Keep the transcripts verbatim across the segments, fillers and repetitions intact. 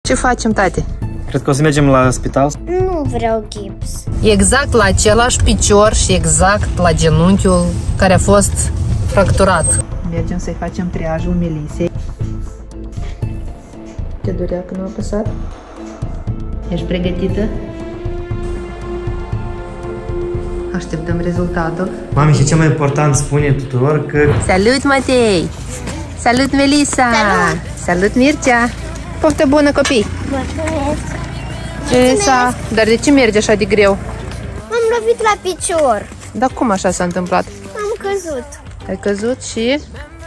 Ce facem, tate? Cred că o să mergem la spital. Nu vreau gips. Exact la același picior și exact la genunchiul care a fost fracturat. Mergem să-i facem triajul Melisei. Te durea când a apăsat? Ești pregătită? Așteptăm rezultatul. Mami, și cel mai important, spune tuturor că... Salut, Matei! Salut, Melisa! Salut! Salut, Mircea! Poftă bună, copii! Mulțumesc! Melisa, dar de ce merge așa de greu? M-am lovit la picior. Dar cum așa s-a întâmplat? Am căzut. Ai căzut și...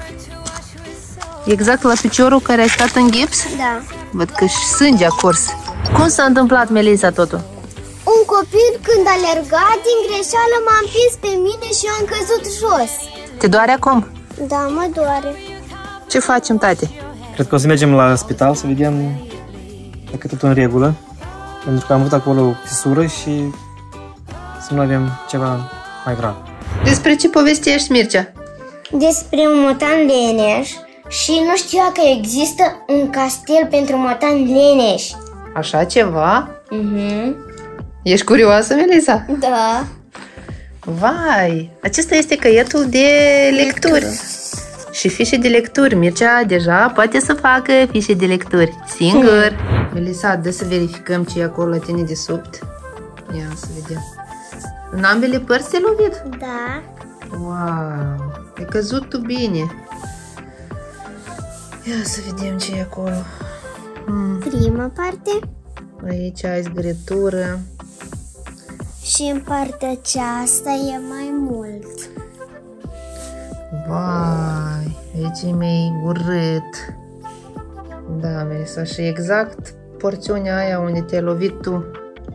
Exact la piciorul care ai stat în gips? Da. Văd că și sânge a curs. Cum s-a întâmplat, Melisa, totul? Un copil, când alerga, din greșeală m-a împins pe mine și eu am căzut jos. Te doare acum? Da, mă doare. Ce facem, tate? Cred că o să mergem la spital să vedem dacă totul în regulă. Pentru că am avut acolo o fisură și să nu avem ceva mai grav. Despre ce povestești, Mircea? Despre un motan leneș și nu știa că există un castel pentru motani leneși. Așa ceva? Mhm. Ești curioasă, Melisa? Da. Vai, acesta este caietul de lecturi. Și fișe de lecturi. Mircea deja poate să facă fișe de lecturi singur. Melisa, dă să verificăm ce e acolo la tine de sub. Ia să vedem. În ambele părți te-ai lovit? Da. Wow, ai căzut tu bine. Ia să vedem ce e acolo. Hmm. Prima parte. Aici ai zgâritură. Și în partea aceasta e mai mult. Vai, aici e mai urât. Da, Melisa, și exact porțiunea aia unde te-ai lovit tu.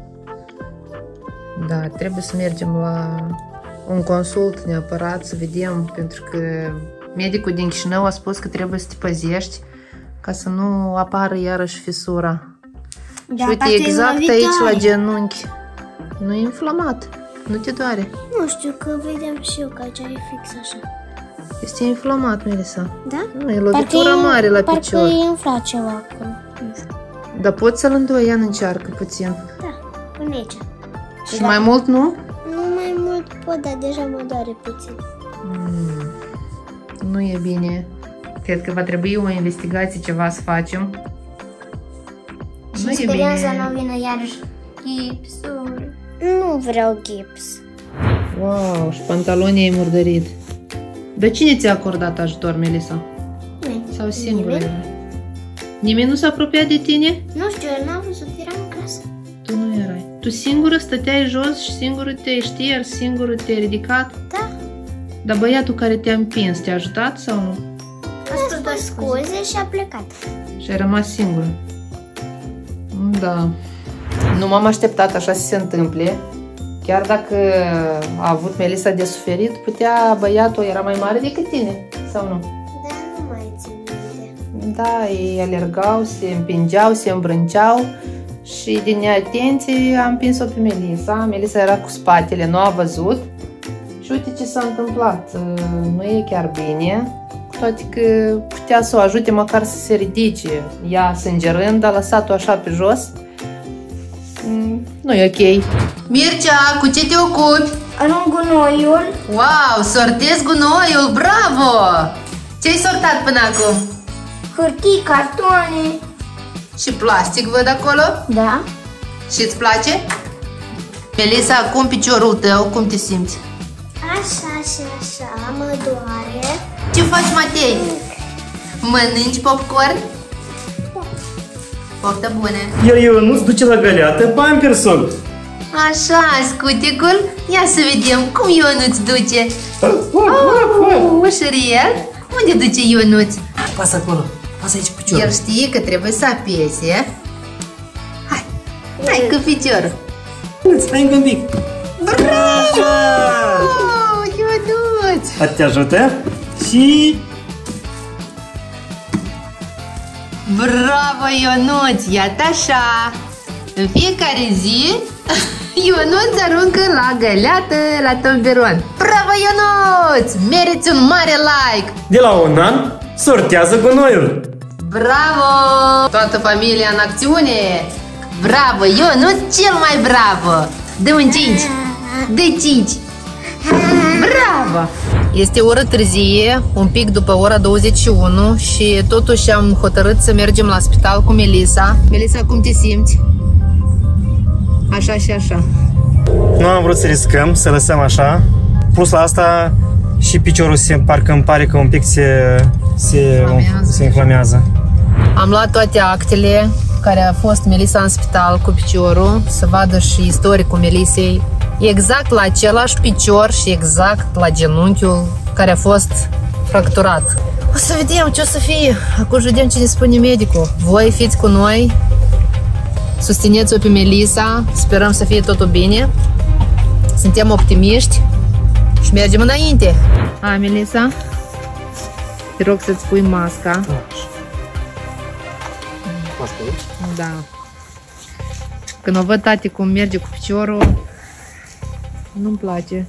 Da, trebuie să mergem la un consult neapărat să vedem, pentru că medicul din Chișinău a spus că trebuie să te păzești ca să nu apară iarăși fisura. Da, și uite, exact aici la genunchi. Nu e inflamat, nu te doare. Nu știu, că vedem și eu că aici e fix așa. Este inflamat, Melisa. Da? Nu, e lovitură mare la picior. Parcă e inflat ceva acolo. Nu știu. Dar poți să-l îndoi, ia încearcă puțin. Da, până aici. Și mai mult nu? Nu mai mult pot, dar deja mă doare puțin. Mm, nu e bine. Cred că va trebui o investigație, ceva să facem. Și Nu e sperăm bine. să nu vină iarăși gipsul. Nu vreau gips. Wow, și pantalonii ai murdărit. Dar cine ți-a acordat ajutor, Melisa? Nimeni. Sau singură? Nimeni? Nimeni nu s-a apropiat de tine? Nu știu, eu n-am văzut, eram în casă. Tu nu erai. Tu singură stăteai jos și singură te-ai șters, singură te-ai ridicat? Da. Dar băiatul care te-a împins, te-a ajutat sau nu? A spus doar scuze și a plecat. Și ai rămas singură. Da. Nu m-am așteptat așa să se întâmple. Chiar dacă a avut Melisa de suferit, putea băiatul era mai mare decât tine, sau nu? Da, nu mai țin minte. Da, ei alergau, se împingeau, se îmbrânceau și din neatenție a împins-o pe Melisa. Melisa era cu spatele, nu a văzut. Și uite ce s-a întâmplat. Nu e chiar bine, cu toate că putea să o ajute măcar să se ridice. Ea sângerând, a lăsat-o așa pe jos. Nu e ok. Mircea, cu ce te ocupi? Arunc gunoiul. Wow, sortezi gunoiul, bravo! Ce-ai sortat până acum? Hârtii, cartoane. Și plastic văd acolo? Da. Și îți place? Melisa, acum piciorul tău, cum te simți? Așa și așa, mă doare. Ce faci, Matei? Mănânci popcorn? Poftă bună! Iar eu nu-ți duce la găleată Pampersul. Așa, scuticul? Ia să vedem cum Ionuț duce. Oh, ușuriel? Unde duce Ionuț? Pasă acolo, pasă aici piciorul. El știe că trebuie să apese. Hai, hai cu piciorul. Stai încă un pic. Bravo! Ionuț! Te ajută? Și... Bravo, Ionuț! Iată așa! În fiecare zi, Ionuț aruncă la găleată la tomberon. Bravo, Ionuț! Meriți un mare like! De la un an, sortează gunoiul. Bravo! Toată familia în acțiune! Bravo! Eu nu cel mai bravo! Dă un cinci! Dă cinci! Bravo! Este ora târzie, un pic după ora douăzeci și unu și totuși am hotărât să mergem la spital cu Melissa. Melissa, cum te simți? Așa și așa. Nu am vrut să riscăm, să lăsăm așa. Plus la asta și piciorul se, parcă îmi pare că un pic se, se, inflamează. se inflamează. Am luat toate actele care a fost Melissa în spital cu piciorul, să vadă și istoricul Melissei. Exact la același picior și exact la genunchiul care a fost fracturat. O să vedem ce o să fie. Acum vedem ce ne spune medicul. Voi fiți cu noi. Susțineți-o pe Melissa. Sperăm să fie totul bine. Suntem optimiști și mergem înainte. A, Melissa, te rog să-ți pui masca. Masca aici? Da. Când o văd tati cum merge cu piciorul, nu-mi place.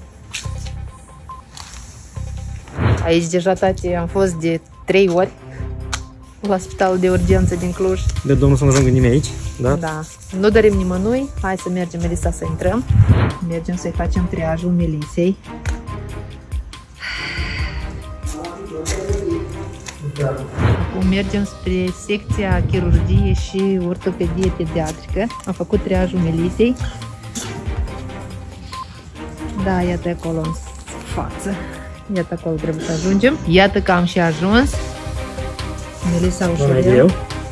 Aici deja, tati, am fost de trei ori la spitalul de urgență din Cluj. De domnul să nu ajungă nimeni aici, da? Da. Nu dorim nimănui. Hai să mergem, Melissa, să intrăm. Mergem să-i facem triajul Melissei. Acum mergem spre secția chirurgie și ortopedie pediatrică. Am făcut triajul Melissei. Da, iată acolo în față. Iată acolo trebuie să ajungem. Iată că am și ajuns. Melissa ușurel.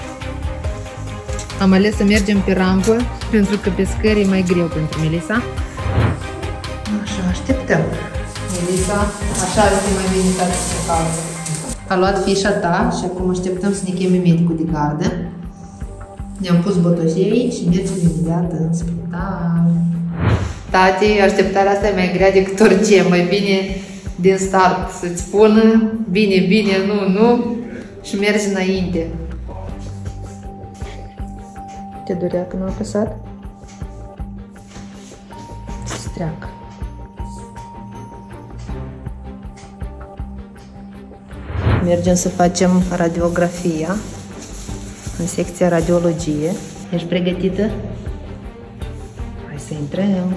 Am ales să mergem pe rampă, pentru că pe scări e mai greu pentru Melissa. Așa, așteptăm. Melissa, așa este mai bine să se calță. A luat fișa ta și acum așteptăm să ne cheme medicul de gardă. Ne-am pus botozei și mergem imediat în spital. Tati, așteptarea asta e mai grea decât orice. Mai bine din start să-ți spună bine, bine, nu, nu și mergi înainte. Te durea când a apăsat? Să-ți treacă. Mergem să facem radiografia în secția radiologie. Ești pregătită? Hai să intrăm.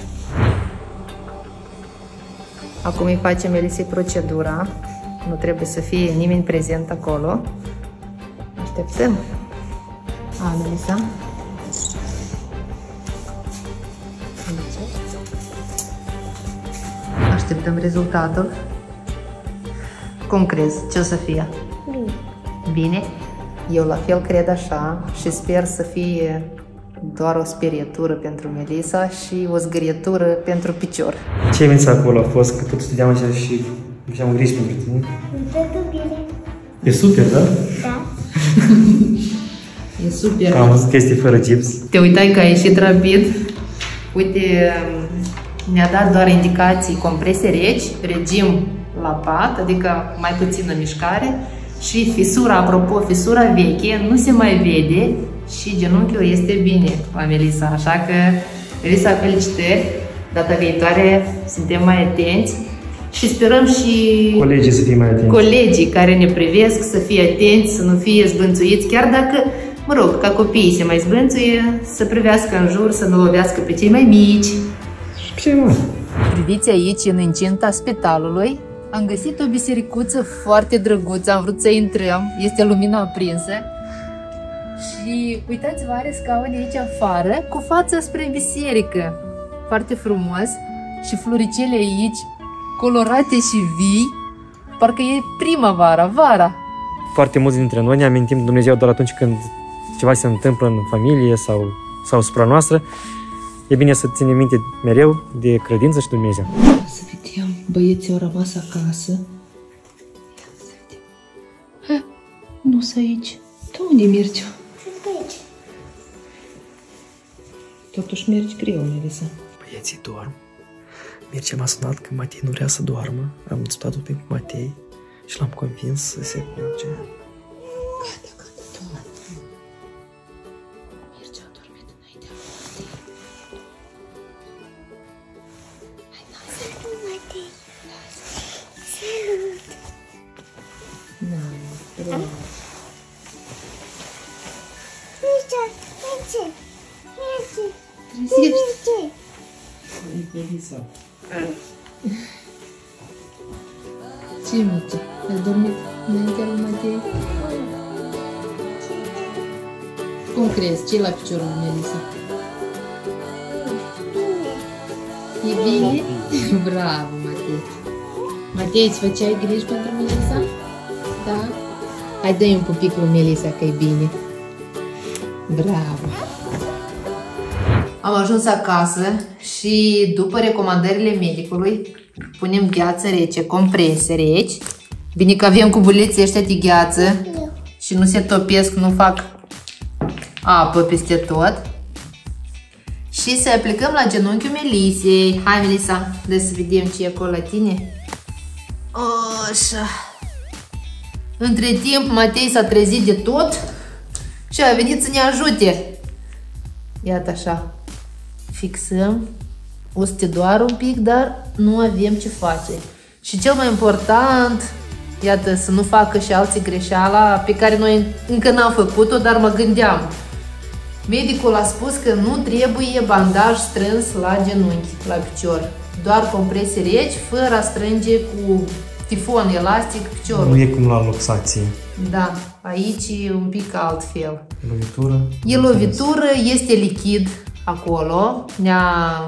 Acum îi facem Melissei procedura. Nu trebuie să fie nimeni prezent acolo. Așteptăm. A, Melissa? Așteptăm rezultatul. Cum crezi? Ce o să fie? Bine. Bine? Eu la fel cred așa și sper să fie doar o sperietură pentru Melissa și o zgârietură pentru picior. Ce minți acolo a fost că tot studiam așa și am griji pentru tine? Totul bine. E super, da? Da. E super. Am văzut că este fără gips. Te uitai că a ieșit rapid. Uite, ne-a dat doar indicații: comprese reci, regim la pat, adică mai puțină mișcare și fisura, apropo, fisura veche nu se mai vede și genunchiul este bine la Melissa, așa că Melissa, felicitări, data viitoare suntem mai atenți și sperăm și colegii să fie mai atenți. Colegii care ne privesc să fie atenți, să nu fie zbânțuiți, chiar dacă, mă rog, ca copiii se mai zbânțuie, să privească în jur, să nu lovească pe cei mai mici. Ce mă? Priviți aici, în incinta spitalului, am găsit o bisericuță foarte drăguță, am vrut să intrăm, este lumina aprinsă. Și uitați-vă, are scaune aici afară, cu fața spre biserică. Foarte frumos. Și floricele aici, colorate și vii. Parcă e primăvara, vara. Foarte mulți dintre noi ne amintim de Dumnezeu doar atunci când ceva se întâmplă în familie sau, sau supra noastră. E bine să ținem minte mereu de credință și Dumnezeu. Să vedem, băieții au rămas acasă. Ia să vedem. Ha, nu sunt aici. Tu unde mergi? Sunt aici. Totuși mergi greu, Melissa. Băieții dorm. Mircea m-a sunat că Matei nu vrea să doarmă. Am discutat un pic cu Matei și l-am convins să se culce. Gata, gata, doar. Mircea a dormit înaintea Matei. Hai, na, Salut, Matei. Salut. na, bravo. Trezește. Ce, Mici? Ai dormit înaintea lui Matei? Cum crezi? Ce-i la piciorul lui Melissa? E bine? Bravo, Matei! Matei, îți făceai griji pentru Melissa? Da? Hai, dă-i un pupic lui Melissa că e bine. Bravo! Am ajuns acasă și după recomandările medicului punem gheață rece, comprese reci. Bine că avem cubuleții ăștia de gheață și nu se topesc, nu fac apă peste tot. Și să aplicăm la genunchiul Melisei. Hai, Melissa, de să vedem ce e acolo la tine. Așa. Între timp, Matei s-a trezit de tot și a venit să ne ajute. Iată așa. Fixăm. O să te doară un pic, dar nu avem ce face. Și cel mai important, iată, să nu facă și alții greșeala pe care noi încă n-am făcut-o, dar mă gândeam. Medicul a spus că nu trebuie bandaj strâns la genunchi, la picior. Doar comprese reci, fără a strânge cu tifon elastic piciorul. Nu e cum la luxație. Da, aici e un pic altfel. E lovitură? E lovitură, este lichid acolo, ne-a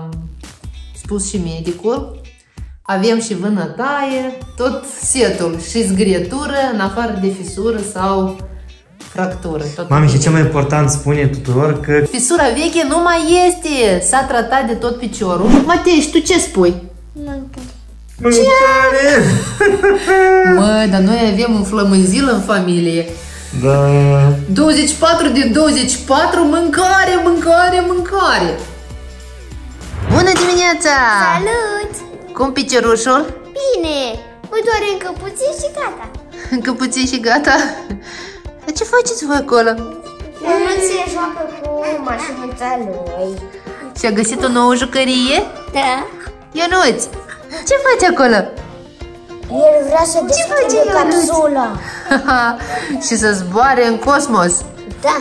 spus și medicul. Avem și vânătaie, tot setul și zgrietură, în afară de fisură sau fractură. Tot Mami, și cel mai important spune tuturor că fisura veche nu mai este, s-a tratat de tot piciorul. Matei, și tu ce spui? Mâncare. Mâncare! Mă, dar noi avem un flămânzil în familie. Da. douăzeci și patru din douăzeci și patru, mâncare, mâncare, mâncare. Bună dimineața! Salut! Cum piciorușul? Bine! Mă doare încă puțin și gata. Încă puțin și gata? Dar ce faceți voi acolo? Mama se joacă cu mașinuța lui. Și-a găsit o nouă jucărie? Da. Ionuț, ce faci acolo? El vrea să deschide capsula. Și să zboare în cosmos. Da.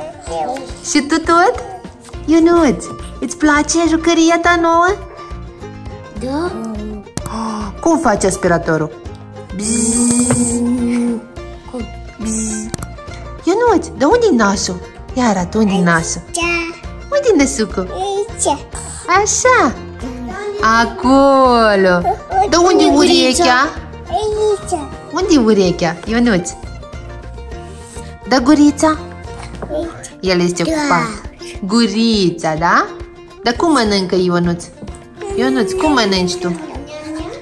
Și tu tot? Ionuț, îți place jucăria ta nouă? Da. Cum faci aspiratorul? Bzzz. Bzzz. Ionuț, de unde-i nasul? Ia arată, unde-i nasul? Unde-i năsucul? Aici. Așa. Acolo. De unde-i urechea? Aici. Unde-i urechea, Ionuț? Da gurița? El este ocupat. Gurița, da? Dar cum mănâncă Ionuț? Ionuț, cum mănânci tu?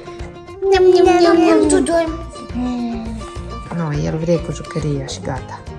Niam, niam, niam, niam. Tu dormi. Nu, el vrea cu jucăria și gata.